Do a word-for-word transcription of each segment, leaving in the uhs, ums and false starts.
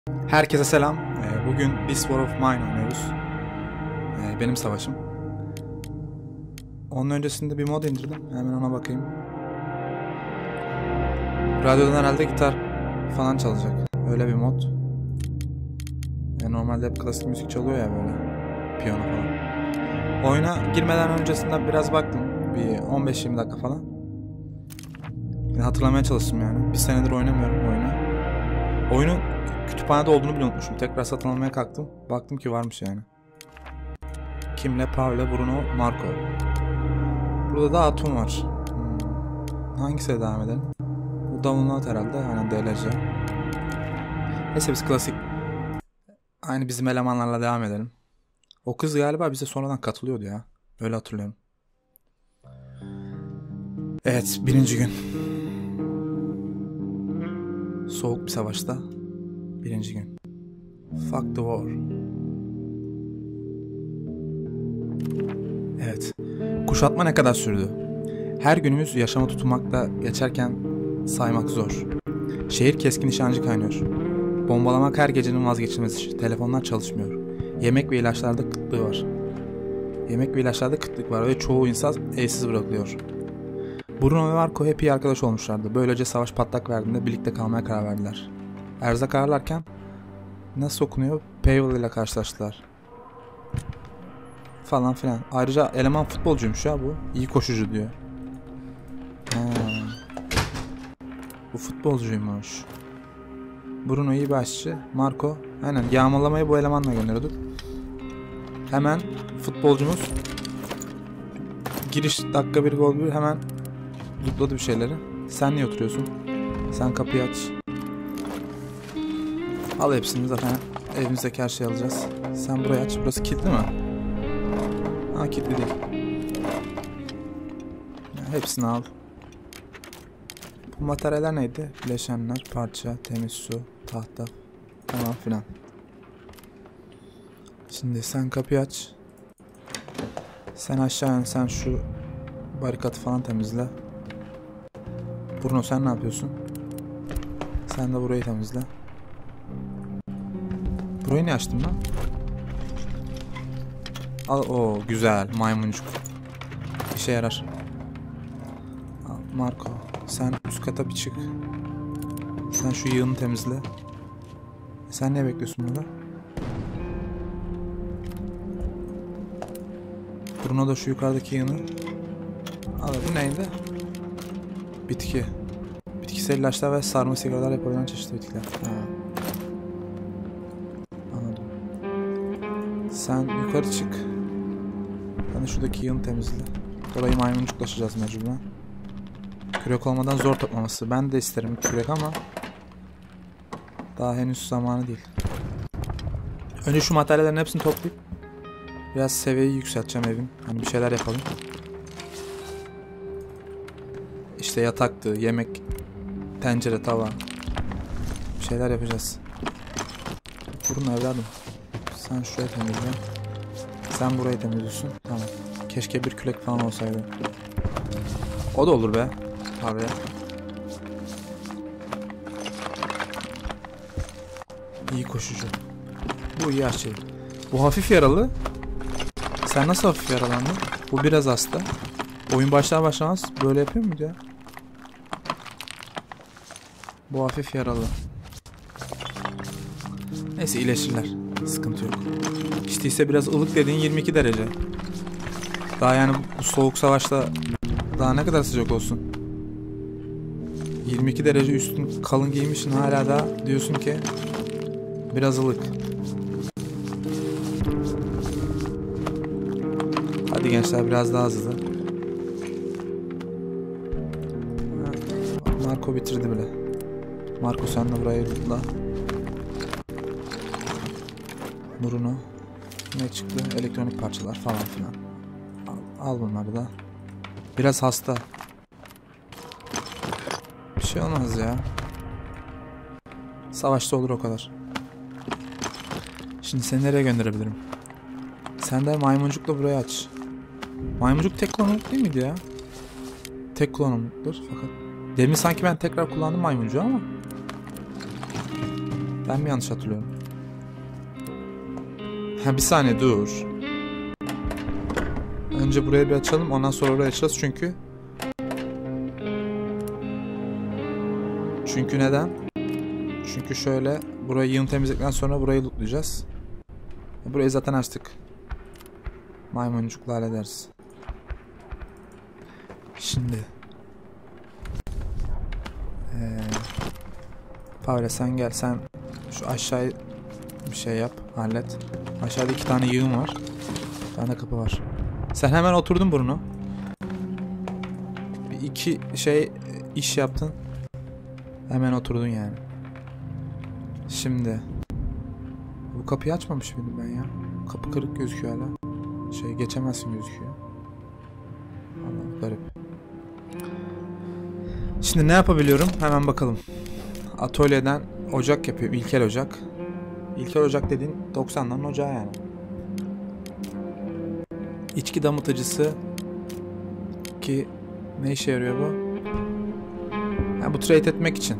Herkese selam. Ee, Bugün This War of Mine oynuyoruz. Ee, Benim savaşım. Onun öncesinde bir mod indirdim. Hemen ona bakayım. Radyodan herhalde gitar falan çalacak. Öyle bir mod. Yani normalde hep klasik müzik çalıyor ya böyle. Piyano falan. Oyuna girmeden öncesinden biraz baktım. Bir on beş yirmi dakika falan. Yine hatırlamaya çalıştım yani. Bir senedir oynamıyorum oyunu. Oyunun kütüphanede olduğunu bile unutmuşum. Tekrar satın almaya kalktım. Baktım ki varmış yani. Kimle? Pavle, Bruno, Marco. Burada da Atom var. Hmm. Hangisiyle devam edelim? Bu download herhalde. Aynen D L C. Neyse biz klasik. Aynı bizim elemanlarla devam edelim. O kız galiba bize sonradan katılıyordu ya. Öyle hatırlıyorum. Evet, birinci gün. Soğuk bir savaşta. Birinci gün. Fuck the war. Evet. Kuşatma ne kadar sürdü? Her günümüz yaşama tutunmakla geçerken saymak zor. Şehir keskin nişancı kaynıyor. Bombalamak her gecenin vazgeçilmezi. Telefonlar çalışmıyor. Yemek ve ilaçlarda kıtlığı var. Yemek ve ilaçlarda kıtlık var ve çoğu insan evsiz bırakılıyor. Bruno ve Marco hep iyi arkadaş olmuşlardı. Böylece savaş patlak verdiğinde birlikte kalmaya karar verdiler. Erzak ağırlarken nasıl okunuyor? Pavel ile karşılaştılar. Falan filan. Ayrıca eleman futbolcuymuş ya bu. İyi koşucu diyor. Ha. Bu futbolcuymuş. Bruno iyi başçı. Marco. Aynen yağmalamayı bu elemanla gönderiyorduk. Hemen futbolcumuz giriş dakika bir gol bir hemen zıpladı bir şeyleri. Sen niye oturuyorsun? Sen kapıyı aç. Al hepsini zaten evimizdeki her şeyi alacağız. Sen burayı aç. Burası kilitli mi? Ha kilitli değil. Ya, hepsini al. Bu materyaller neydi? Bileşenler, parça, temiz su, tahta falan filan. Şimdi sen kapıyı aç. Sen aşağı in, sen şu barikatı falan temizle. Bruno sen ne yapıyorsun? Sen de burayı temizle. Burayı ne açtın lan? Al, o güzel maymuncuk. İşe yarar. Al, Marco sen üst kata bir çık. Sen şu yığını temizle. E, sen ne bekliyorsun burada? Bruno da şu yukarıdaki yığını. Al, bu neydi? Bitki. Bitkisel ilaçlar ve sarma sigaralar yapabilen çeşitli bitkiler. Ha. Anladım. Sen yukarı çık. Ben de şuradaki yığını temizle. Orayı maymuncuklaşacağız mecburen. Kürek olmadan zor toplaması. Ben de isterim kürek ama daha henüz zamanı değil. Önce şu materyallerin hepsini toplayıp biraz seviyeyi yükselteceğim evin. Hani bir şeyler yapalım. İşte yataktı, yemek, tencere, tava. Bir şeyler yapacağız. Durun evladım. Sen şurayı temizle. Sen burayı temizliyorsun. Tamam. Keşke bir kürek falan olsaydı. O da olur be. Abi ya. İyi koşucu. Bu iyi aşçı. Bu hafif yaralı. Sen nasıl hafif yaralandın? Bu biraz hasta. Oyun başlar başlamaz böyle yapıyor muydu ya? Bu hafif yaralı. Neyse iyileşirler. Sıkıntı yok. İşte ise biraz ılık dediğin yirmi iki derece. Daha yani bu soğuk savaşta daha ne kadar sıcak olsun? yirmi iki derece üstün kalın giymişsin hala da diyorsun ki biraz ılık. Hadi gençler biraz daha hızlı. Marco bitirdi bile. Marco sen de burayı tutla. Bruno. Ne çıktı? Elektronik parçalar falan filan. Al, al bunları da. Biraz hasta. Bir şey olmaz ya. Savaşta olur o kadar. Şimdi seni nereye gönderebilirim? Sen de maymuncukla burayı aç. Maymuncuk tek kullanımlık değil miydi ya? Tek kullanımlıktır fakat. Demin sanki ben tekrar kullandım maymuncuğu ama. Ben mi yanlış hatırlıyorum? Ha bir saniye dur. Önce buraya bir açalım, ondan sonra oraya açacağız çünkü. Çünkü neden? Çünkü şöyle, burayı yığın temizledikten sonra burayı lootlayacağız. Burayı zaten açtık. Maymuncukla hallederiz. Şimdi. Ee, Pavle sen gel, sen şu aşağıya bir şey yap, hallet. Aşağıda iki tane yığın var. Bir tane kapı var. Sen hemen oturdun Bruno. Bir iki şey iş yaptın. Hemen oturdun yani. Şimdi. Bu kapıyı açmamış mıydım ben ya? Kapı kırık gözüküyor hala. Şey geçemezsin gözüküyor. Allah garip. Şimdi ne yapabiliyorum? Hemen bakalım. Atölyeden ocak yapıyorum. İlkel ocak. İlkel ocak dediğin doksanların ocağı yani. İçki damıtıcısı ki ne işe yarıyor bu? Yani bu trade etmek için.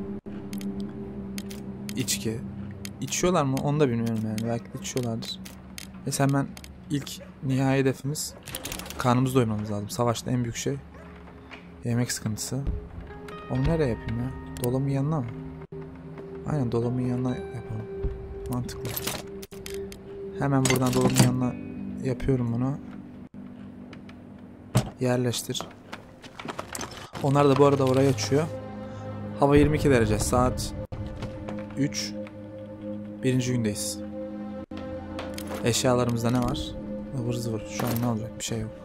İçki. İçiyorlar mı? Onu da bilmiyorum yani. Belki de içiyorlardır. Neyse hemen ilk nihai hedefimiz karnımızı doyurmamız lazım. Savaşta en büyük şey yemek sıkıntısı. Onu nereye yapayım ya? Dolabın yanına mı? Aynen dolabın yanına yapalım. Mantıklı. Hemen buradan dolabın yanına yapıyorum bunu. Yerleştir. Onlar da bu arada orayı açıyor. Hava yirmi iki derece. Saat üç. Birinci gündeyiz. Eşyalarımızda ne var? Ivır zıvır. Şu an ne olacak? Bir şey yok.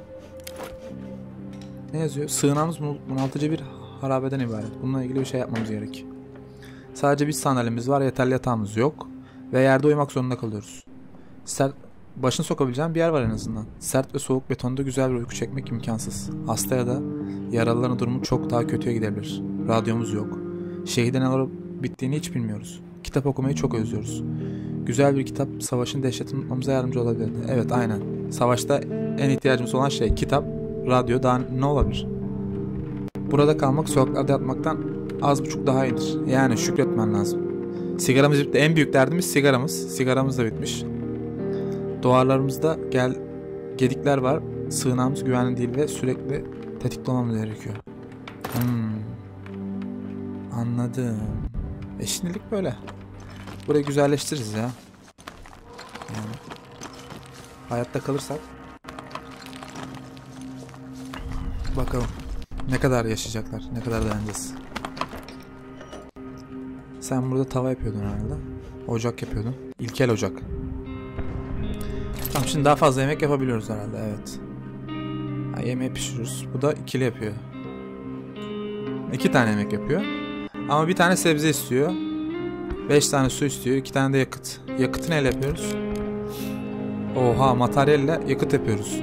Ne yazıyor? Sığınağımız bunaltıcı bir harabeden ibaret. Bununla ilgili bir şey yapmamız gerek. Sadece bir sandalyemiz var. Yeterli yatağımız yok. Ve yerde uyumak zorunda kalıyoruz. Sert, başını sokabileceğin bir yer var en azından. Sert ve soğuk betonda güzel bir uyku çekmek imkansız. Hasta ya da yaralıların durumu çok daha kötüye gidebilir. Radyomuz yok. Şehirde ne olup bittiğini hiç bilmiyoruz. Kitap okumayı çok özlüyoruz. Güzel bir kitap savaşın dehşetini unutmamıza yardımcı olabilirdi. Evet aynen. Savaşta en ihtiyacımız olan şey kitap, radyo, daha ne olabilir? Burada kalmak sokaklarda yatmaktan az buçuk daha iyidir. Yani şükretmen lazım. Sigaramız bitti. En büyük derdimiz sigaramız. Sigaramız da bitmiş. Duvarlarımızda gel gedikler var. Sığınağımız güvenli değil ve sürekli tetikte olmamız gerekiyor. Hmm. Anladım. E şimdilik böyle. Burayı güzelleştiririz ya. Yani. Hayatta kalırsak. Bakalım. Ne kadar yaşayacaklar? Ne kadar dayanacağız? Sen burada tava yapıyordun herhalde. Ocak yapıyordun. İlkel ocak. Tamam şimdi daha fazla yemek yapabiliyoruz herhalde. Evet. Ha, yemeği pişiriyoruz. Bu da ikili yapıyor. İki tane yemek yapıyor. Ama bir tane sebze istiyor. Beş tane su istiyor. İki tane de yakıt. Yakıtı neyle yapıyoruz? Oha materyalle yakıt yapıyoruz.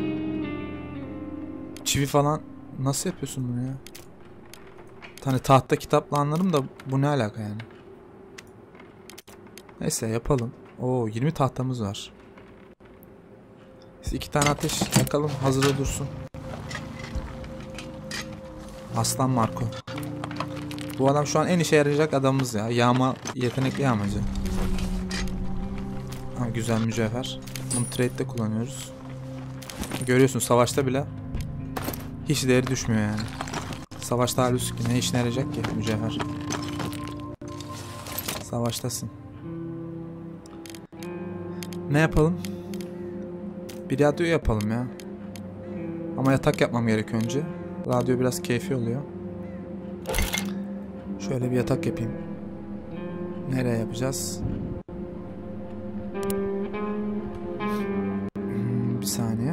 Çivi falan nasıl yapıyorsun bunu ya? Bir tane tahta kitapla anlarım da bu ne alaka yani? Neyse yapalım. Oo yirmi tahtamız var. Biz iki tane ateş yakalım hazırda dursun. Aslan Marco. Bu adam şu an en işe yarayacak adamımız ya. Yağma yetenekli yağmacı. Ha, güzel mücevher. Bunu trade'de kullanıyoruz. Görüyorsun savaşta bile hiç değeri düşmüyor yani. Savaşta halbuki ne işine yarayacak ki mücevher? Savaştasın. Ne yapalım? Bir radyo yapalım ya. Ama yatak yapmam gerek önce. Radyo biraz keyfi oluyor. Şöyle bir yatak yapayım. Nereye yapacağız? Hmm, bir saniye.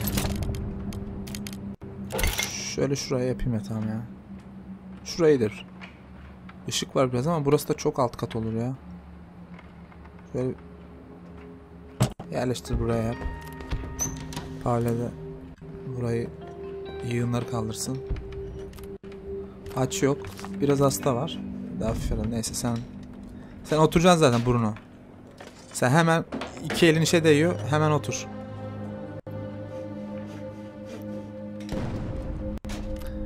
Şöyle şuraya yapayım yatağım ya. Şurayıdır. Işık var biraz ama burası da çok alt kat olur ya. Şöyle yerleştir buraya yap. Pavle de burayı yığınları kaldırsın. Aç yok. Biraz hasta var. Daha hafif neyse sen sen oturacaksın zaten Bruno. Sen hemen iki elin işe değiyor. Hemen otur.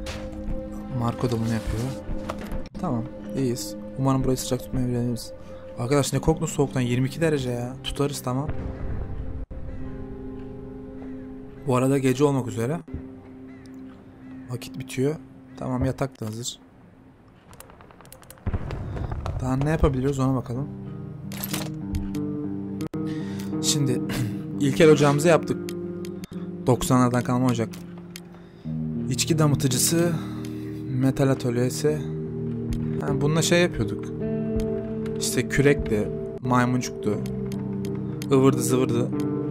Marco da bunu yapıyor. Tamam. İyiyiz. Umarım burayı sıcak tutmayı biliriz. Arkadaş ne korktun soğuktan, yirmi iki derece ya. Tutarız tamam. Bu arada gece olmak üzere. Vakit bitiyor. Tamam, yatak da hazır. Daha ne yapabiliyoruz ona bakalım. Şimdi ilkel ocağımızı yaptık. doksanlardan kalma ocak. İçki damıtıcısı, metal atölyesi. Yani bununla şey yapıyorduk. İşte kürekli, maymuncuktu, ıvırdı zıvırdı.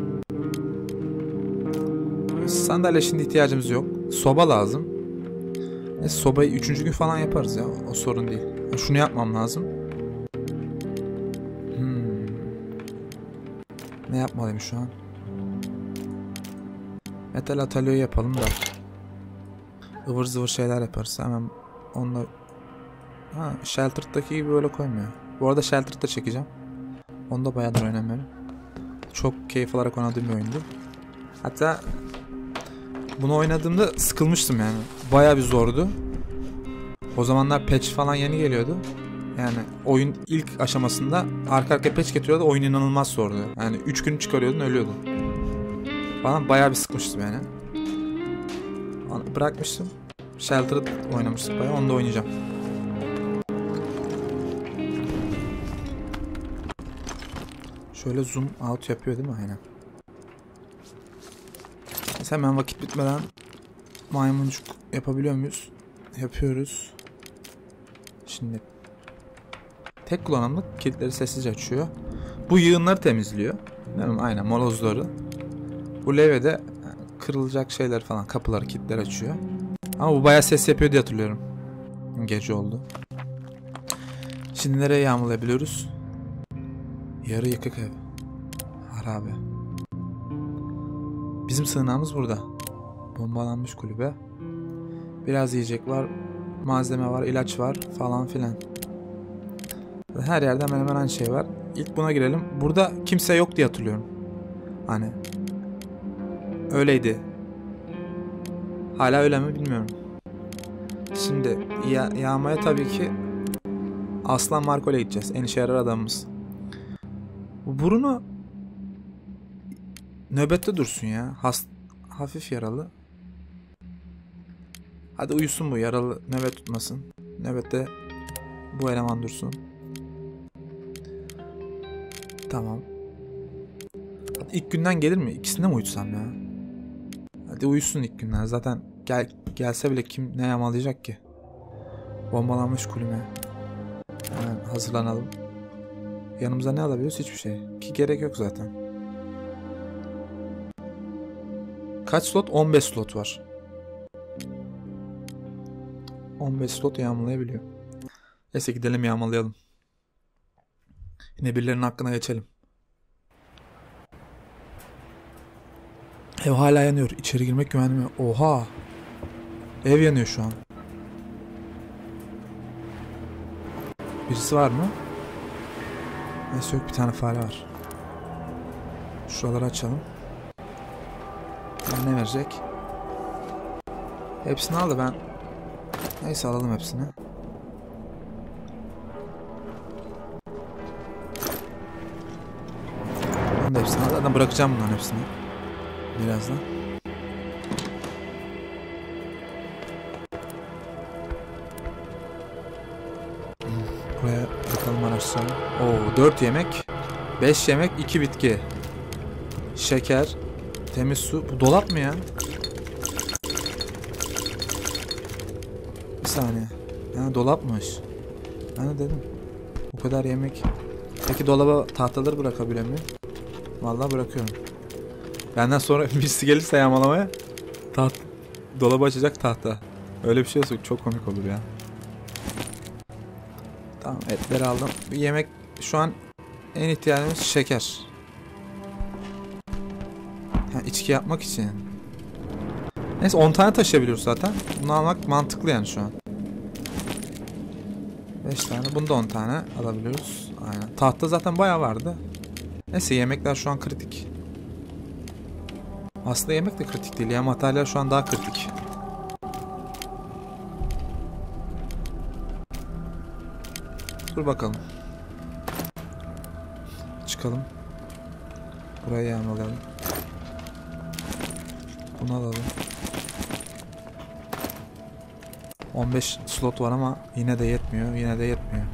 Sandalye şimdi ihtiyacımız yok. Soba lazım. E, sobayı üçüncü gün falan yaparız ya. O sorun değil. Yani şunu yapmam lazım. Hmm. Ne yapmalıyım şu an? Metal atölyeyi yapalım da. Ivır zıvır şeyler yaparız. Hemen onunla... Ha, Sheltered'daki gibi böyle koymuyor. Bu arada Sheltered'da çekeceğim. Onu da bayağıdır oynamıyorum. Çok keyif alarak oynadığım bir oyundu. Hatta bunu oynadığımda sıkılmıştım yani. Bayağı bir zordu. O zamanlar patch falan yeni geliyordu. Yani oyun ilk aşamasında arka arkaya patch getiriyordu. Oyun inanılmaz zordu. Yani üç gün çıkarıyordun, ölüyordun. Bana bayağı bir sıkmıştım yani. Bırakmıştım. Sheltered oynamıştık bayağı. Onu da oynayacağım. Şöyle zoom out yapıyor değil mi? Aynen. Biz hemen vakit bitmeden maymuncuk yapabiliyor muyuz? Yapıyoruz. Şimdi tek kullanımlık, kilitleri sessizce açıyor. Bu yığınları temizliyor. Değil mi? Aynen, molozları. Bu levye de kırılacak şeyler falan, kapıları, kilitleri açıyor. Ama bu bayağı ses yapıyor diye hatırlıyorum. Gece oldu. Şimdi nereye yağmalayabiliyoruz? Yarı yıkık ev. Harabe. Bizim sığınağımız burada. Bombalanmış kulübe. Biraz yiyecek var, malzeme var, ilaç var falan filan. Her yerde hemen hemen aynı şey var. İlk buna girelim. Burada kimse yok diye hatırlıyorum. Hani öyleydi. Hala öyle mi bilmiyorum. Şimdi ya yağmaya tabii ki Aslan Marco'yla gideceğiz. En işe yarar adamımız. Bu burunu nöbette dursun ya. Hast hafif yaralı. Hadi uyusun bu, yaralı nöbet tutmasın. Nöbette bu eleman dursun. Tamam. Hadi ilk günden gelir mi? İkisinde mi uyutsam ya? Hadi uyusun ilk günden. Zaten gel gelse bile kim ne yağmalayacak ki? Bombalanmış kulübe. Hemen hazırlanalım. Yanımıza ne alabiliyoruz? Hiçbir şey. Ki gerek yok zaten. Kaç slot? on beş slot var. on beş slot yağmalayabiliyor. Neyse gidelim yağmalayalım. Yine birilerinin hakkına geçelim. Ev hala yanıyor. İçeri girmek güvenli mi? Oha. Ev yanıyor şu an. Birisi var mı? Neyse yok, bir tane fare var. Şuraları açalım. Ne verecek? Hepsini al da ben... Neyse alalım hepsini. Ben de hepsini al. Zaten bırakacağım bunların hepsini. Birazdan. Buraya bakalım, araştıralım. Oo, dört yemek, beş yemek, iki bitki. Şeker, temiz su. Bu dolap mı ya? Bir saniye. Ha, dolapmış. Ben de dedim. Bu kadar yemek. Peki dolaba tahtaları bırakabiliyor muyum? Vallahi bırakıyorum. Benden sonra birisi gelirse yağmalamaya, taht dolabı açacak tahta. Öyle bir şey olsa çok komik olur ya. Tamam, etleri aldım. Bir yemek, şu an en ihtiyacımız şeker. Ha, içki yapmak için. Neyse on tane taşıyabiliyoruz zaten. Bunu almak mantıklı yani şu an. beş tane. Bunda on tane alabiliyoruz. Aynen. Tahta zaten bayağı vardı. Neyse yemekler şu an kritik. Aslında yemek de kritik değil ya. Materyal şu an daha kritik. Dur bakalım. Çıkalım. Burayı yağmalayalım. Bunu alalım. on beş slot var ama yine de yetmiyor. Yine de yetmiyor.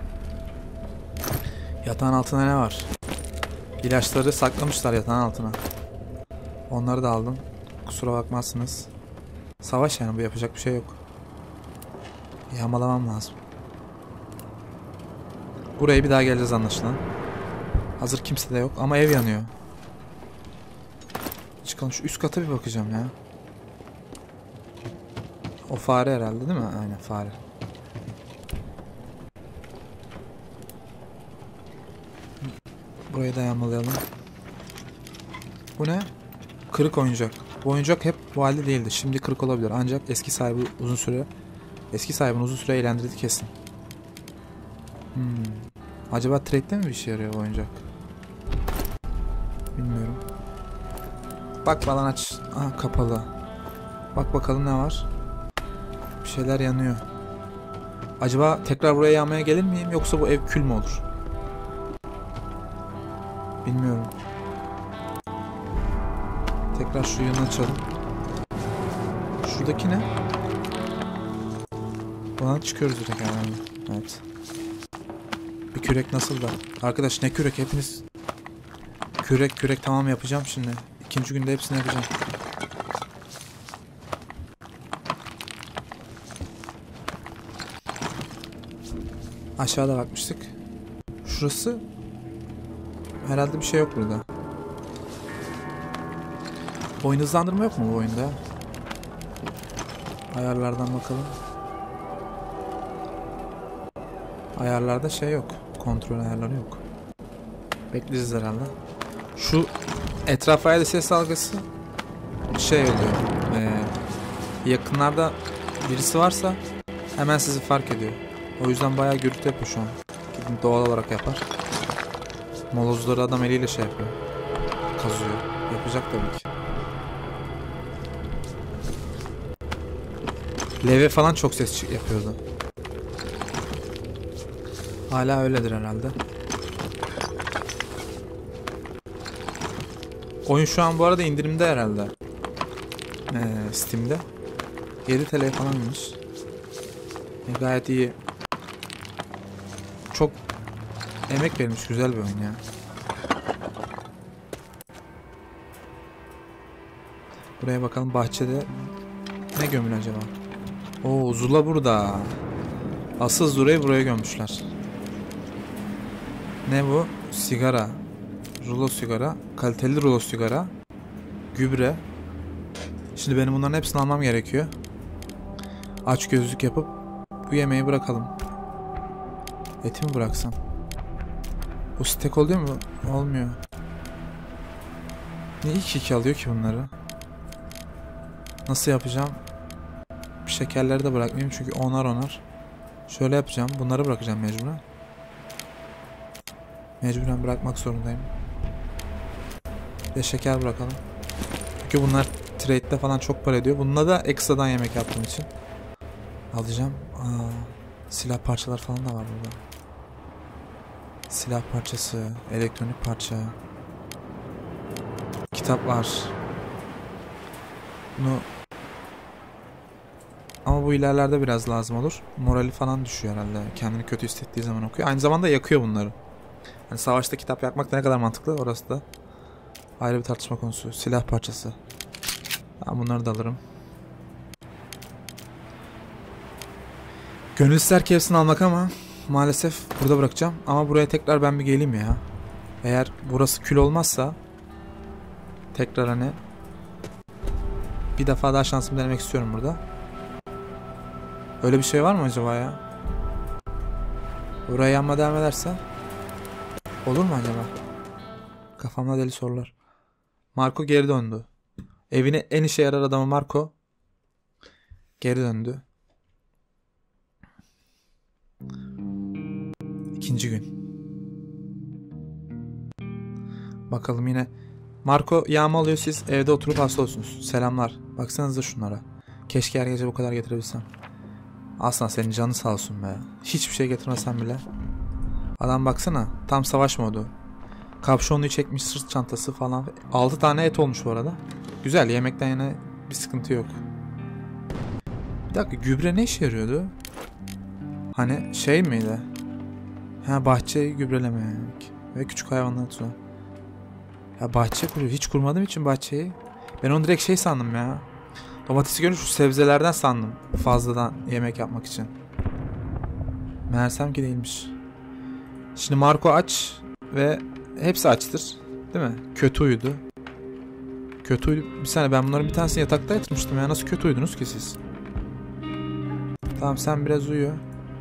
Yatağın altına ne var? İlaçları saklamışlar yatağın altına. Onları da aldım. Kusura bakmazsınız. Savaş yani, bu yapacak bir şey yok. Yağmalamam lazım. Buraya bir daha geleceğiz anlaşılan. Hazır kimse de yok ama ev yanıyor. Çıkalım, şu üst kata bir bakacağım ya. O fare herhalde değil mi? Aynen fare. Burayı da yağmalayalım. Bu ne? Kırık oyuncak. Bu oyuncak hep bu halde değildi. Şimdi kırık olabilir. Ancak eski sahibi uzun süre eski sahibini uzun süre eğlendirdi kesin. Hmm. Acaba trade'de mi bir işe yarıyor bu oyuncak? Bilmiyorum. Bak falan aç. Aha, kapalı. Bak bakalım ne var. Bir şeyler yanıyor. Acaba tekrar buraya yanmaya gelir miyim? Yoksa bu ev kül mü olur? Bilmiyorum. Tekrar şu yanı açalım. Şuradaki ne? Buradan çıkıyoruz direkt herhalde. Evet. Bir kürek nasıl da? Arkadaş ne kürek? Hepiniz kürek kürek tamam yapacağım şimdi. İkinci günde hepsini yapacağım. Aşağıda bakmıştık. Şurası herhalde bir şey yok burada. Oyun hızlandırma yok mu bu oyunda? Ayarlardan bakalım. Ayarlarda şey yok. Kontrol ayarları yok. Bekleyeceğiz herhalde. Şu etrafa da ses algısı şey oluyor. Ee, yakınlarda birisi varsa hemen sizi fark ediyor. O yüzden bayağı gürültü yapıyor şu an. Gidin doğal olarak yapar. Molozları adam eliyle şey yapıyor. Kazıyor. Yapacak tabii ki. Leve falan çok ses yapıyordu. Hala öyledir herhalde. Oyun şu an bu arada indirimde herhalde. Ee, Steam'de. yedi T L falanmış. E, gayet iyi. Çok emek verilmiş, güzel bir oyun ya. Buraya bakalım, bahçede ne gömül acaba? Oo, Zula burada. Asıl Zula'yı buraya gömmüşler. Ne bu? Sigara. Rulo sigara. Kaliteli rulo sigara. Gübre. Şimdi benim bunların hepsini almam gerekiyor. Aç gözlük yapıp bu yemeği bırakalım. Eti mi bıraksam? Bu steak oluyor mu? Olmuyor. Niye iki iki alıyor ki bunları? Nasıl yapacağım? Şekerleri de bırakmayayım çünkü onar onar. Şöyle yapacağım. Bunları bırakacağım mecburen. Mecburen bırakmak zorundayım. Ve şeker bırakalım. Çünkü bunlar trade'de falan çok para ediyor. Bununla da ekstradan yemek yaptığım için alacağım. Aa, silah parçalar falan da var burada. Silah parçası, elektronik parça. Kitap var. Bunu ama bu ilerlerde biraz lazım olur. Morali falan düşüyor herhalde. Kendini kötü hissettiği zaman okuyor. Aynı zamanda yakıyor bunları. Yani savaşta kitap yakmak ne kadar mantıklı, orası da ayrı bir tartışma konusu. Silah parçası. Ben bunları da alırım. Gönül ister ki hepsini almak ama maalesef burada bırakacağım. Ama buraya tekrar ben bir geleyim ya. Eğer burası kül olmazsa tekrar hani bir defa daha şansımı denemek istiyorum burada. Öyle bir şey var mı acaba ya? Buraya yanma devam ederse olur mu acaba? Kafamda deli sorular. Marco geri döndü. Evine en işe yarar adamı Marco geri döndü. İkinci gün. Bakalım yine. Marco yağma alıyor, siz evde oturup hasta olsunuz. Selamlar. Baksanıza şunlara. Keşke her gece bu kadar getirebilsem. Aslan senin canın sağ olsun be. Hiçbir şey getirmesen bile. Adam baksana. Tam savaş modu. Kapşonluyu çekmiş, sırt çantası falan. altı tane et olmuş bu arada. Güzel, yemekten yine bir sıkıntı yok. Bir dakika, gübre ne işe yarıyordu? Hani şey miydi? Ha, bahçeyi gübrelemek. Ve küçük hayvanları tutma. Ya bahçe kuruyor. Hiç kurmadığım için bahçeyi. Ben onu direkt şey sandım ya. Domatesi görünce şu sebzelerden sandım. Fazladan yemek yapmak için. Meğersem ki değilmiş. Şimdi Marco aç ve hepsi açtır. Değil mi? Kötü uyudu. Kötü uyudu. Bir saniye, ben bunların bir tanesini yatakta yatırmıştım ya. Nasıl kötü uyudunuz ki siz? Tamam, sen biraz uyu.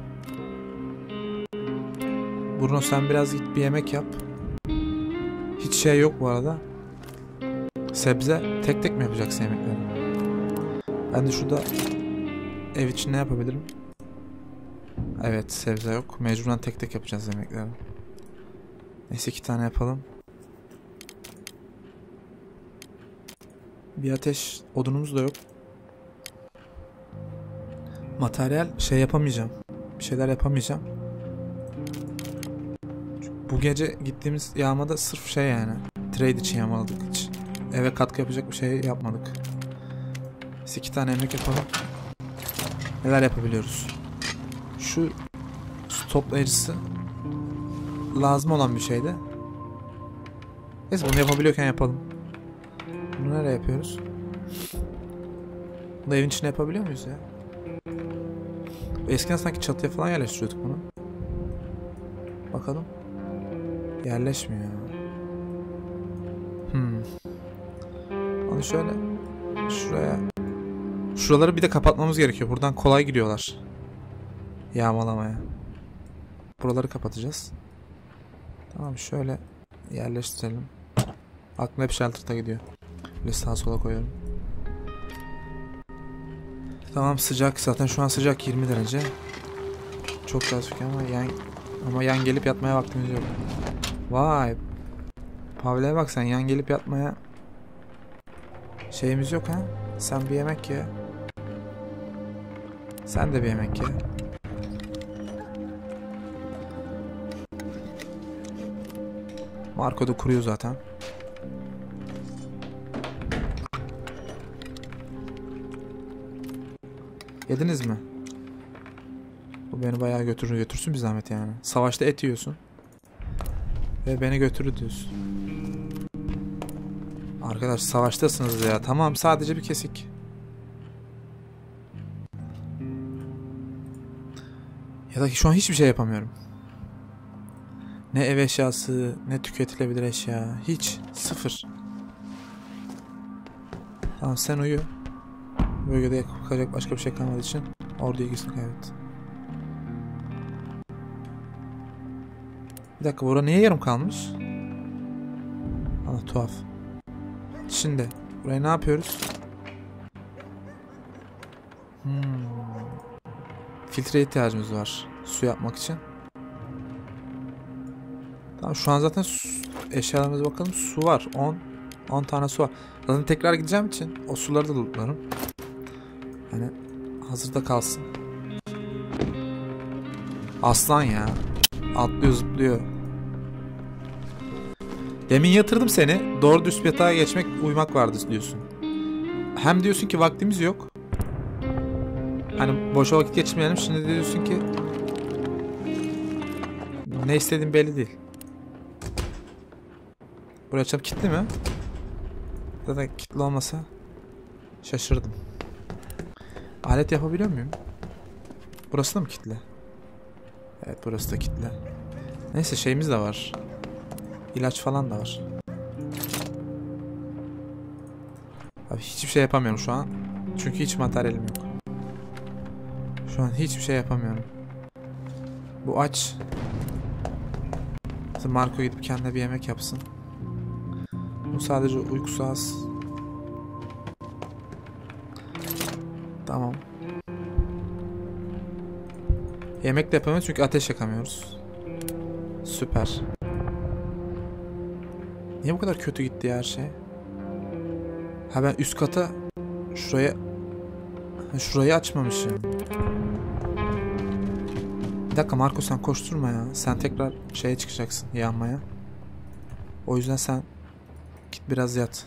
Bruno sen biraz git bir yemek yap. Hiç şey yok bu arada. Sebze tek tek mi yapacaksın yemekleri? Ben de şurada ev için ne yapabilirim? Evet, sebze yok. Mecburen tek tek yapacağız yemekleri. Neyse, iki tane yapalım. Bir ateş odunumuz da yok. Materyal şey yapamayacağım. Bir şeyler yapamayacağım. Bu gece gittiğimiz yağmada sırf şey yani. Trade için yağmaladık hiç. Eve katkı yapacak bir şey yapmadık. Biz iki tane yemek yapalım. Neler yapabiliyoruz? Şu su toplayıcısı lazım olan bir şeydi. Neyse, bunu yapabiliyorken yapalım. Bunu nereye yapıyoruz? Bunu evin içine yapabiliyor muyuz ya? Eskiden sanki çatıya falan yerleştiriyorduk bunu. Bakalım. Yerleşmiyor. Hmm. Onu şöyle şuraya. Şuraları bir de kapatmamız gerekiyor. Buradan kolay giriyorlar. Yağmalamaya. Buraları kapatacağız. Tamam, şöyle yerleştirelim. Aklım hep shelter'da gidiyor. Böyle sağa sola koyuyorum. Tamam, sıcak. Zaten şu an sıcak, yirmi derece. Çok sıcak ama yan, ama yan gelip yatmaya vaktimiz yok. Vay. Pavle'ye bak sen, yan gelip yatmaya şeyimiz yok ha. Sen bir yemek ye. Sen de bir yemek ye. Marco da kuruyor zaten. Yediniz mi? Bu beni bayağı götürür, götürsün bir zahmet yani. Savaşta et yiyorsun. Ve beni götürür diyorsun. Arkadaş, savaştasınız ya. Tamam, sadece bir kesik. Ya da ki şu an hiçbir şey yapamıyorum. Ne ev eşyası, ne tüketilebilir eşya. Hiç. Sıfır. Tamam, sen uyu. Bölgede yapacak başka bir şey kalmadığı için ordu ilgisini kaybetti. Bir dakika, bura niye yarım kalmış? Allah, tuhaf. Şimdi buraya ne yapıyoruz? Hmm. Filtreye ihtiyacımız var su yapmak için. Tamam, şu an zaten su, eşyalarımıza bakalım, su var. on tane su var. Zaten tekrar gideceğim için o suları da lootlarım. Hani hazırda kalsın. Aslan ya. Atlıyor, zıplıyor. Demin yatırdım seni. Doğru düz yatağa geçmek, uyumak vardı diyorsun. Hem diyorsun ki vaktimiz yok. Hani boşa vakit geçirmeyelim. Şimdi de diyorsun ki ne istediğin belli değil. Buraya açalım. Kilitli mi? Zaten kilitli olmasa şaşırdım. Alet yapabiliyor muyum? Burası da mı kilitli? Evet, burası da kilitli. Neyse, şeyimiz de var. İlaç falan da var. Abi hiçbir şey yapamıyorum şu an. Çünkü hiç materyalim yok. Şu an hiçbir şey yapamıyorum. Bu aç. Marco gidip kendine bir yemek yapsın. Bu sadece uykusu az. Tamam. Yemek de yapamıyoruz çünkü ateş yakamıyoruz. Süper. Niye bu kadar kötü gitti her şey? Ha, ben üst kata şuraya şurayı açmamışım. Bir dakika Marco, sen koşturma ya. Sen tekrar şeye çıkacaksın, yanmaya. O yüzden sen git biraz yat.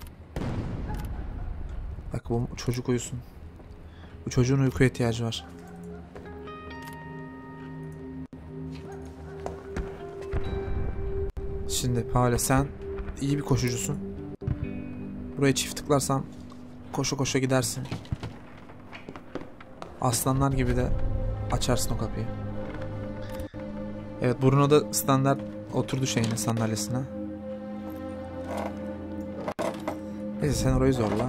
Bak bu çocuk uyusun. Bu çocuğun uykuya ihtiyacı var. Şimdi Paule sen iyi bir koşucusun. Buraya çift tıklarsan koşa koşa gidersin. Aslanlar gibi de açarsın o kapıyı. Evet, Bruno da standart oturdu şeyine, sandalyesine. Neyse sen orayı zorla.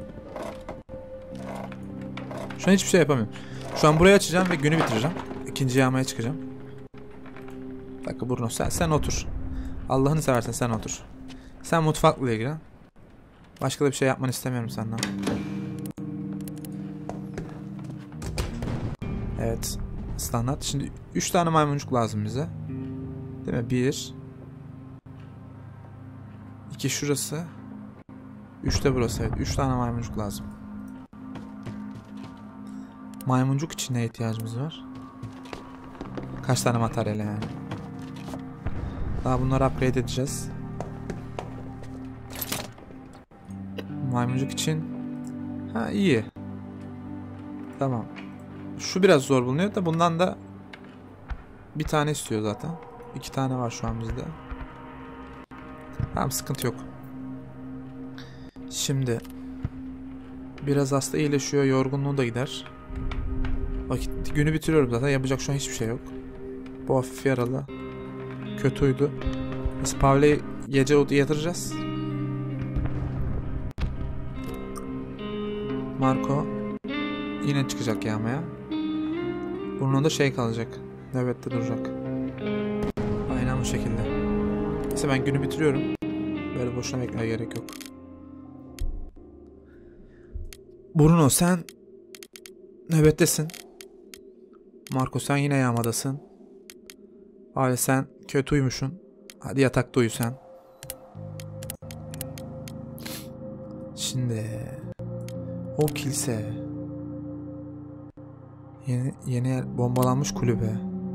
Şu an hiçbir şey yapamıyorum. Şu an burayı açacağım ve günü bitireceğim. İkinci yağmaya çıkacağım. Bir dakika Bruno, sen, sen otur. Allah'ını seversen sen otur. Sen mutfakla ilgilen. Başka da bir şey yapmanı istemiyorum senden. Evet. Standart. Şimdi üç tane maymuncuk lazım bize. Değil mi? bir iki şurası. üç de burası. Evet. üç tane maymuncuk lazım. Maymuncuk için neye ihtiyacımız var? Kaç tane materyale yani? Daha bunları upgrade edeceğiz. Maymuncuk için. Ha iyi. Tamam. Şu biraz zor bulunuyor da bundan da bir tane istiyor zaten. İki tane var şu an bizde. Tamam, sıkıntı yok. Şimdi biraz hasta iyileşiyor. Yorgunluğu da gider. Vakit günü bitiriyorum zaten. Yapacak şu an hiçbir şey yok. Bu hafif yaralı. Kötü uydu. Biz Pavle'yi gece yatıracağız. Marco yine çıkacak yağmaya. Bunun da şey kalacak. Nöbette duracak. Aynen bu şekilde. Neyse ben günü bitiriyorum. Böyle boşuna beklemeye gerek yok. Bruno sen nöbettesin. Marco sen yine yağmadasın. Abi sen kötü uyumuşsun. Hadi yatakta uyu sen. Şimdi o kilise. Yeni, yeni yer bombalanmış kulübe.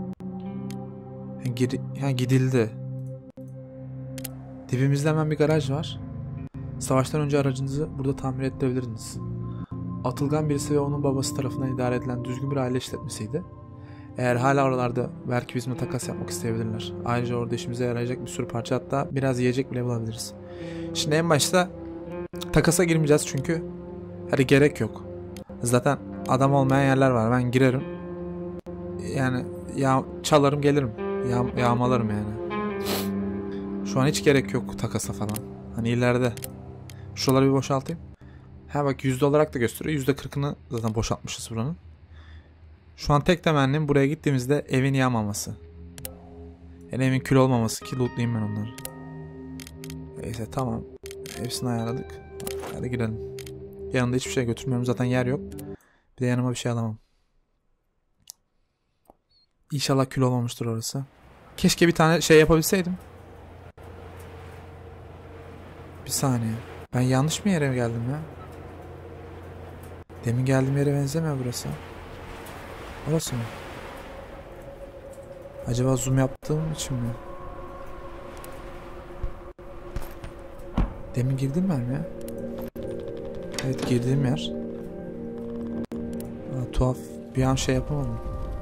Gir, ha, gidildi. Dibimizde hemen bir garaj var. Savaştan önce aracınızı burada tamir ettirebilirsiniz. Atılgan birisi ve onun babası tarafından idare edilen düzgün bir aile işletmesiydi. Eğer hala oralarda belki bizimle takas yapmak isteyebilirler. Ayrıca orada işimize yarayacak bir sürü parça, hatta biraz yiyecek bile bulabiliriz. Şimdi en başta takasa girmeyeceğiz çünkü hadi gerek yok. Zaten adam olmayan yerler var. Ben girerim. Yani ya çalarım gelirim. Ya yağmalarım yani. Şu an hiç gerek yok takasa falan. Hani ileride. Şuraları bir boşaltayım. Ha bak yüzde olarak da gösteriyor. yüzde kırkını zaten boşaltmışız buranın. Şu an tek temennim buraya gittiğimizde evin yanmaması. Yani evin kül olmaması ki lootlayayım ben onları. Neyse tamam. Hepsini ayarladık. Hadi girelim. Yanında hiçbir şey götürmüyorum. Zaten yer yok. Bir de yanıma bir şey alamam. İnşallah kül olmamıştır orası. Keşke bir tane şey yapabilseydim. Bir saniye. Ben yanlış mı yere geldim ya? Demin geldiğim yere benzemiyor burası. Orası mı? Acaba zoom yaptığım için mi? Demin girdim ben ya. Evet, girdiğim yer. Aa, tuhaf. Bir an şey yapamadım.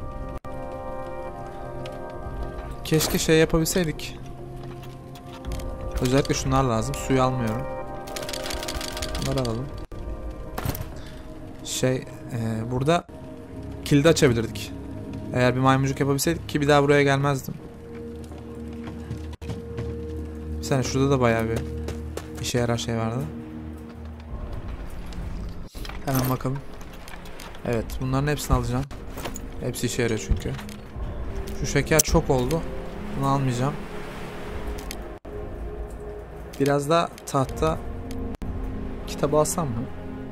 Keşke şey yapabilseydik. Özellikle şunlar lazım. Suyu almıyorum. Bunları alalım. Şey e, burada kilidi açabilirdik. Eğer bir maymuncuk yapabilseydik ki bir daha buraya gelmezdim. Bir saniye, şurada da bayağı bir işe yarar şey vardı. Hemen bakalım. Evet, bunların hepsini alacağım. Hepsi işe yarıyor çünkü. Şu şeker çok oldu. Bunu almayacağım. Biraz da tahta kitabı alsam mı?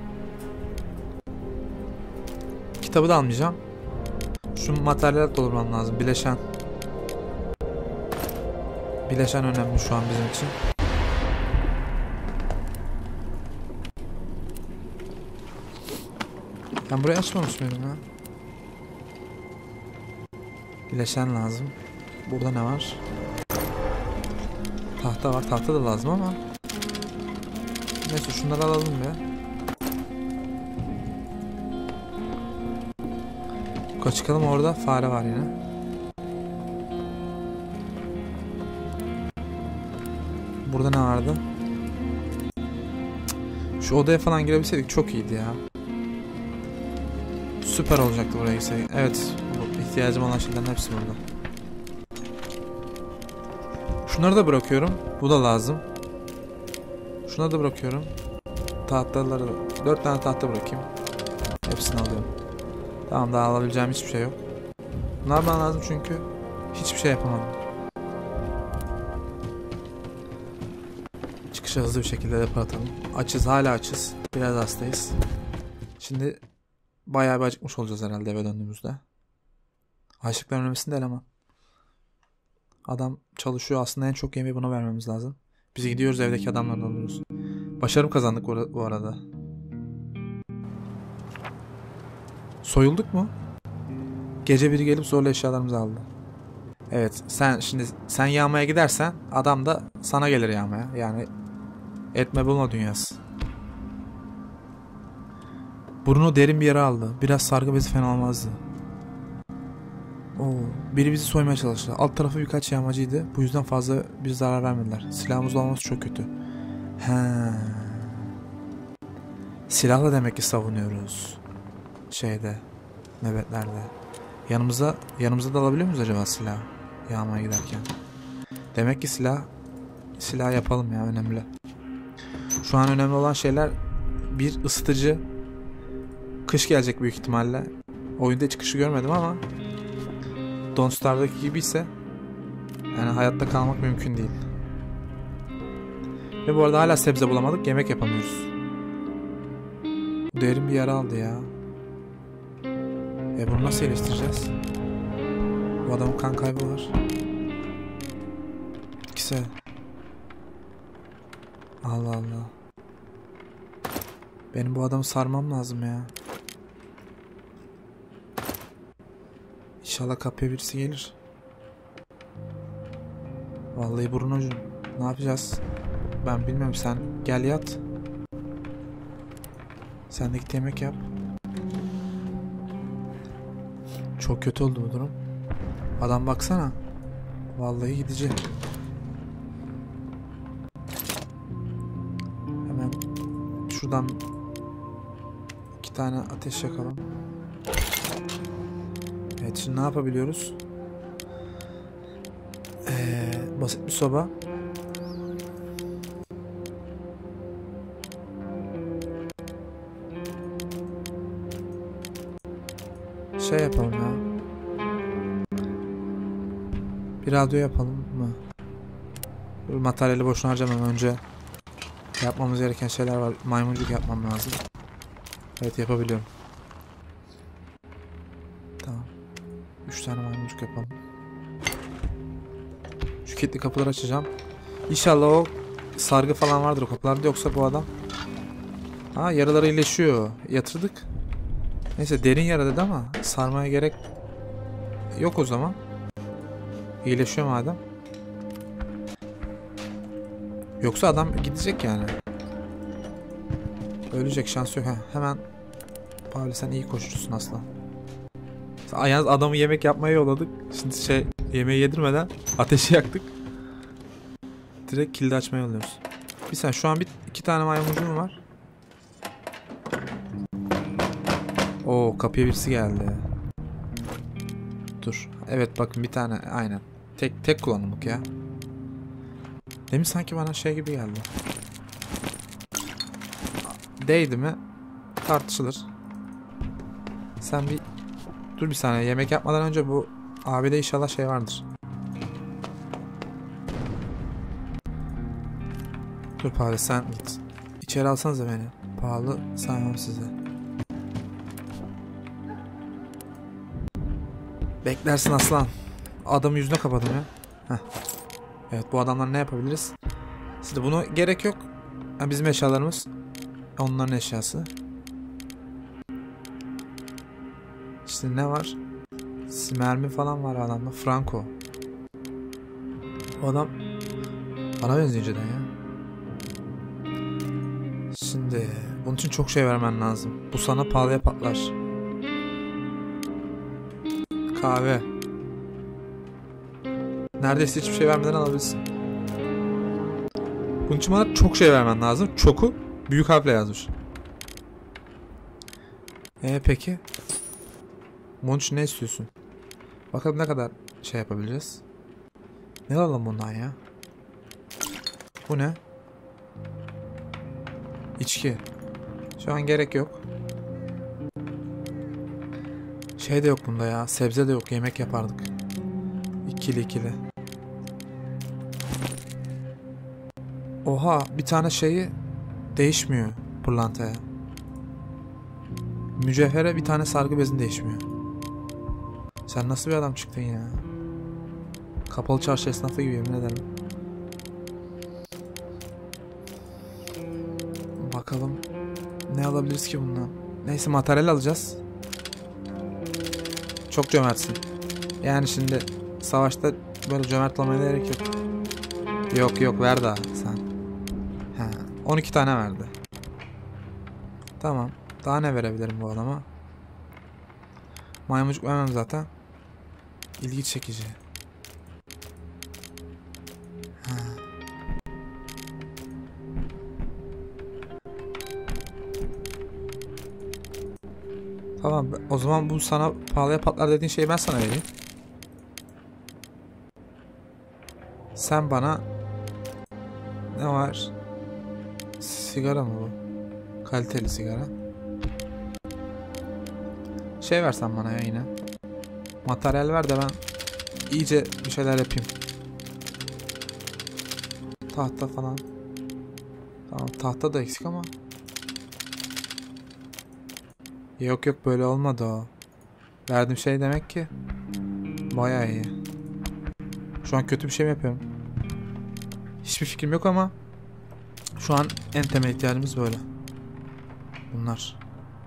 Kitabı da almayacağım. Şu materyal doldurmam lazım. Bileşen. Bileşen önemli şu an bizim için. Ben burayı açmamış mıydım ya? Bileşen lazım. Burada ne var? Tahta var. Tahta da lazım ama. Neyse şunları alalım ya. Çıkalım, orada fare var yine. Burada ne vardı? Şu odaya falan girebilseydik çok iyiydi ya. Süper olacaktı buraya girseydik. Evet, ihtiyacım olan şeylerin hepsi burada. Şunları da bırakıyorum. Bu da lazım. Şunları da bırakıyorum. Tahtaları, dört tane tahta bırakayım. Hepsini alıyorum. Tamam, daha alabileceğim hiçbir şey yok. Bunlar bana lazım çünkü hiçbir şey yapamadım. Çıkışı hızlı bir şekilde de atalım. Açız, hala açız. Biraz hastayız. Şimdi bayağı bir acıkmış olacağız herhalde eve döndüğümüzde. Açlıkların önemlisinde eleman. Adam çalışıyor, aslında en çok yemeği buna vermemiz lazım. Biz gidiyoruz, evdeki adamlardan alıyoruz. Başarım kazandık bu arada. Soyulduk mu? Gece biri gelip zorla eşyalarımızı aldı. Evet, sen şimdi sen yağmaya gidersen adam da sana gelir yağmaya. Yani etme bulma dünyası. Bruno derin bir yara aldı. Biraz sargı bezi fena olmazdı. Oo, biri bizi soymaya çalıştı. Alt tarafı birkaç yağmacıydı. Bu yüzden fazla bir zarar vermediler. Silahımız olması çok kötü. He. Silahla demek ki savunuyoruz. Şeyde, nöbetlerde. Yanımıza, yanımıza da alabiliyor muyuz acaba silah? Yağmaya giderken. Demek ki silah, silah yapalım ya, önemli. Şu an önemli olan şeyler bir ısıtıcı. Kış gelecek büyük ihtimalle. Oyunda hiç kışı görmedim ama Don't Starve'daki gibi ise yani hayatta kalmak mümkün değil. Ve bu arada hala sebze bulamadık, yemek yapamıyoruz. Derin bir yara aldı ya. E bunu nasıl iyileştireceğiz? Bu adamın kan kaybı var. Bitkisel. Allah Allah. Benim bu adamı sarmam lazım ya. İnşallah kapıya birisi gelir. Vallahi Bruno'cum, ne yapacağız? Ben bilmiyorum, sen gel yat. Sen de git yemek yap. Çok kötü oldu bu durum. Adam baksana. Vallahi gidecek. Hemen şuradan iki tane ateş yakalım. Evet, şimdi ne yapabiliyoruz? Ee, basit bir soba. Şey yapalım ya. Bir radyo yapalım mı? Bu materyali boşuna harcamam, önce yapmamız gereken şeyler var. Maymuncuk yapmam lazım. Evet, yapabiliyorum. Tamam. Üç tane maymuncuk yapalım. Şu kilitli kapıları açacağım. İnşallah o sargı falan vardır o kapılarda, yoksa bu adam. Ha, yaraları iyileşiyor. Yatırdık. Neyse, derin yara dedi ama sarmaya gerek yok o zaman. İyileşiyor madem. Yoksa adam gidecek yani. Ölecek, şansı yok. Ha, hemen Pavli, sen iyi koşucusun aslan. Yalnız adamı yemek yapmaya yolladık. Şimdi şey, yemeği yedirmeden ateşi yaktık. Direkt kilidi açmaya yolluyoruz. Bir saniye, şu an bir iki tane maymuncum var. Oo, kapıya birisi geldi. Dur. Evet, bakın bir tane, aynen. Tek tek kullanımlık ya. Demin sanki bana şey gibi geldi. Değdi mi? Tartışılır. Sen bir dur bir saniye, yemek yapmadan önce bu abide inşallah şey vardır. Dur Pahalı, sen git. İçeri alsanıza beni. Pahalı, saymam size. Beklersin aslan. Adamı yüzüne kapadım ya. Heh. Evet, bu adamlar ne yapabiliriz? Şimdi bunu gerek yok. Yani bizim eşyalarımız onların eşyası. İşte ne var? Mermi falan var adamda. Franco. O adam Bana benziyor cidden ya. Şimdi bunun için çok şey vermen lazım. Bu sana pahalıya patlar. Kahve. Neredeyse hiçbir şey vermeden alabilirsin. Bunun için bana çok şey vermen lazım. Çoku büyük harfle yazmış. Ee peki. Bunun için ne istiyorsun? Bakalım ne kadar şey yapabileceğiz. Ne alalım bundan ya? Bu ne? İçki. Şu an gerek yok. Şey de yok bunda ya. Sebze de yok. Yemek yapardık. İkili ikili. Oha, bir tane şeyi değişmiyor pırlantaya. Mücevhere bir tane sargı bezin değişmiyor. Sen nasıl bir adam çıktın ya? Kapalı çarşı esnafı gibi, yemin ederim. Bakalım ne alabiliriz ki bundan? Neyse, materyal alacağız. Çok cömertsin. Yani şimdi savaşta böyle cömert olmaya gerek yok. Yok yok, ver daha sen. He, on iki tane verdi. Tamam. Daha ne verebilirim bu adama? Maymuncuk vermem zaten. İlgi çekici. Ha. Tamam, o zaman bu sana pahalıya patlar dediğin şeyi ben sana vereyim. Sen bana ne var? Sigara mı bu? Kaliteli sigara. Şey versen bana ya yine. Materyal ver de ben iyice bir şeyler yapayım. Tahta falan. Tamam, tahta da eksik ama. Yok yok, böyle olmadı o. Verdiğim şey demek ki bayağı iyi. Şu an kötü bir şey mi yapıyorum? Hiçbir fikrim yok ama şu an en temel ihtiyacımız böyle. Bunlar.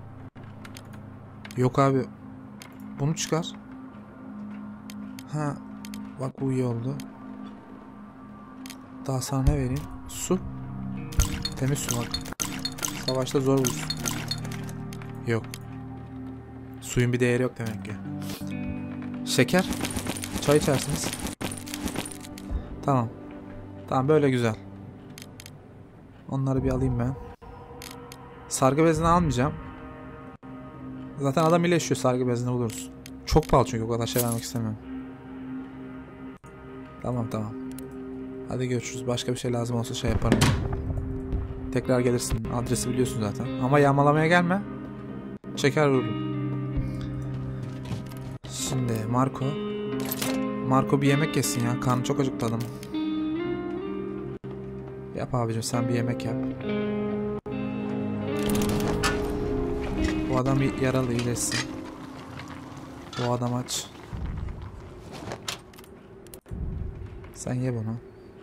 Yok abi. Bunu çıkar. Ha, bak bu iyi oldu. Daha sana ne vereyim? Su. Temiz su bak. Savaşta zor bulursun. Yok. Suyun bir değeri yok demek ki. Şeker. Çay içersiniz. Tamam. Tamam, böyle güzel. Onları bir alayım ben. Sargı bezini almayacağım. Zaten adam iyileşiyor, sargı bezini buluruz. Çok pahalı çünkü, o kadar şey vermek istemiyorum. Tamam tamam. Hadi görüşürüz. Başka bir şey lazım olsa şey yaparım. Tekrar gelirsin. Adresi biliyorsun zaten. Ama yağmalamaya gelme. Çeker vururum. Şimdi Marco. Marco bir yemek yesin ya. Karnı çok acıktı adamın. Yap abicim, sen bir yemek yap. Bu adam yaralı, iyileşsin. Bu adam aç. Sen ye bunu.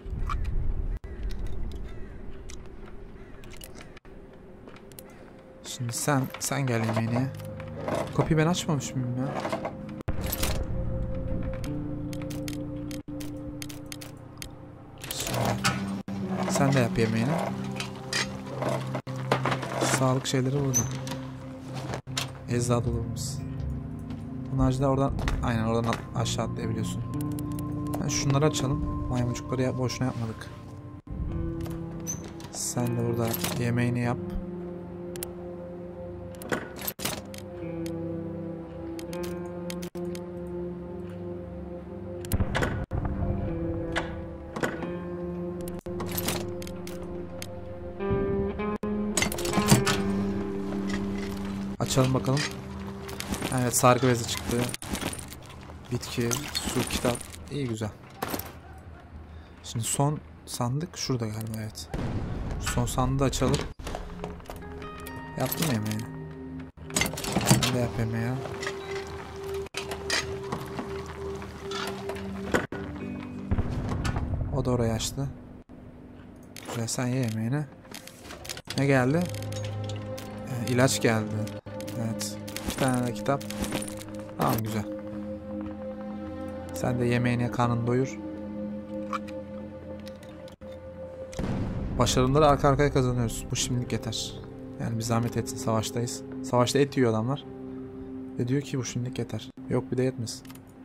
Şimdi sen sen gel yemeğine. Kapıyı ben açmamış mıyım ya? Şimdi sen de yap yemeğini. Sağlık şeyleri burada. Eczacı dolabımız. Bunlarca da oradan, aynen oradan aşağı atlayabiliyorsun. Yani şunları açalım. Maymuncukları ya, boşuna yapmadık. Sen de burada yemeğini yap. Açalım bakalım. Evet, sargı bezi çıktı. Bitki, su, kitap. İyi, güzel. Şimdi son sandık şurada galiba, evet. Son sandığı açalım. Yaptım yemeği. Ben de yap yemeği. O da orayı açtı. Güzel, sen ye yemeğini. Ne geldi? Ee, ilaç geldi. Evet. İki tane de kitap. Tamam, güzel. Sen de yemeğine, karnını doyur. Başarıları arka arkaya kazanıyoruz. Bu şimdilik yeter. Yani bir zahmet etsin, savaştayız. Savaşta et yiyor adamlar. Ve diyor ki bu şimdilik yeter. Yok bir de yetmesin.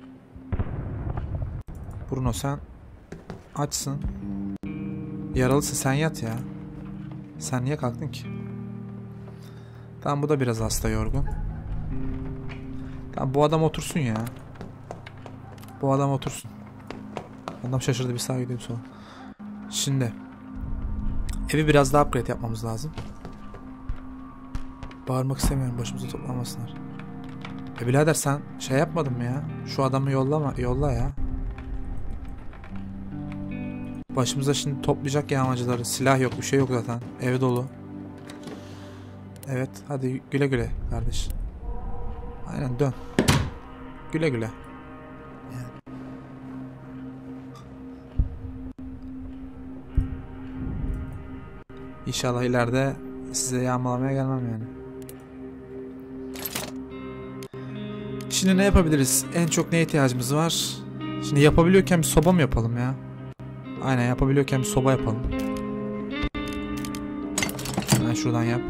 Bruno sen açsın. Yaralısın, sen yat ya. Sen niye kalktın ki? Tamam, bu da biraz hasta, yorgun. Tamam, bu adam otursun ya. Bu adam otursun. Adam şaşırdı, bir sağa gidiyor bir sola. Şimdi evi biraz daha upgrade yapmamız lazım. Bağırmak istemiyorum, başımıza toplamasınlar. E birader sen şey yapmadın mı ya? Şu adamı yollama, yolla ya. Başımıza şimdi toplayacak yağmacıları. Silah yok, bir şey yok zaten. Ev dolu. Evet, hadi güle güle kardeş. Aynen, dön. Güle güle. Yani. İnşallah ileride size yağmalamaya gelmem yani. Şimdi ne yapabiliriz? En çok neye ihtiyacımız var? Şimdi yapabiliyorken bir soba mı yapalım ya? Aynen, yapabiliyorken bir soba yapalım. Hemen şuradan yap.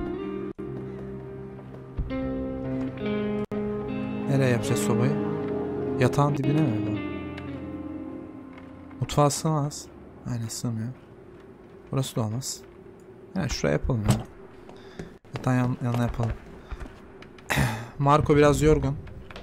Nereye yapacağız sobayı? Yatağın dibine mi? Mutfağa sığmaz. Aynen, sığmıyor. Burası da olmaz. Yani şuraya yapalım ya. Yatağın yan, yanına yapalım. Marco biraz yorgun.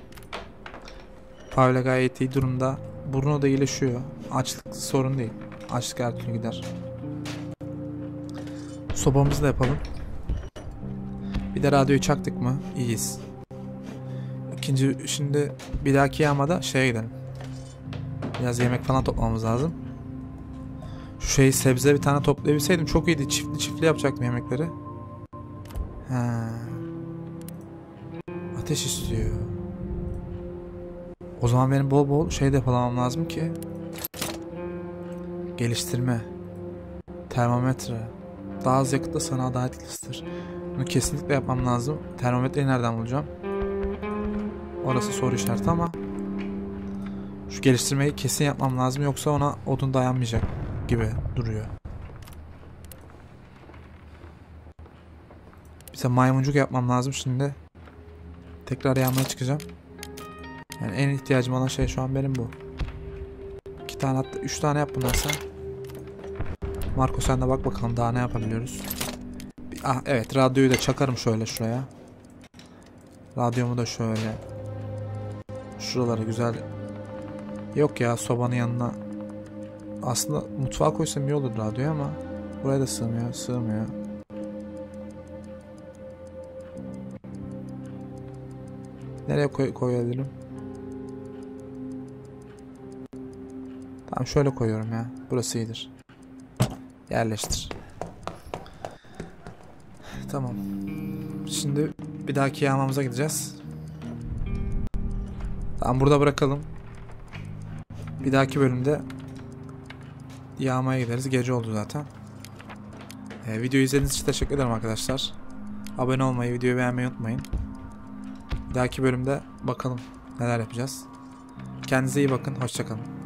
Paula gayet iyi durumda. Bruno da iyileşiyor. Açlık sorun değil. Açlık her türlü gider. Sobamızı da yapalım. Bir de radyoyu çaktık mı? İyiyiz. İkinci, şimdi bir dahaki yağmada şeye gidelim. Biraz yemek falan toplamamız lazım. Şu şeyi, sebze bir tane toplayabilseydim çok iyiydi. Çiftli çiftli yapacaktım yemekleri. Ha. Ateş istiyor. O zaman benim bol bol şey depolamam lazım ki. Geliştirme. Termometre. Daha az yakıtla sana daha etkilidir. Bunu kesinlikle yapmam lazım. Termometreyi nereden bulacağım? Orası soru işareti ama şu geliştirmeyi kesin yapmam lazım, yoksa ona odun dayanmayacak gibi duruyor. Bize maymuncuk yapmam lazım şimdi. Tekrar yağmaya çıkacağım. Yani en ihtiyacım olan şey şu an benim bu. İki tane, hatta üç tane yap bundan sen. Marco sen de bak bakalım daha ne yapabiliyoruz. Ah evet, radyoyu da çakarım şöyle şuraya. Radyomu da şöyle. Şuralara güzel. Yok ya, sobanın yanına. Aslında mutfağa koysam iyi olur radyoyu ama buraya da sığmıyor, sığmıyor. Nereye koy koyabilirim? Tamam, şöyle koyuyorum ya. Burası iyidir. Yerleştir. Tamam. Şimdi bir dahaki yağmamıza gideceğiz. Tamam, burada bırakalım. Bir dahaki bölümde yağmaya gideriz. Gece oldu zaten. Ee, videoyu izlediğiniz için teşekkür ederim arkadaşlar. Abone olmayı, videoyu beğenmeyi unutmayın. Bir dahaki bölümde bakalım neler yapacağız. Kendinize iyi bakın. Hoşça kalın.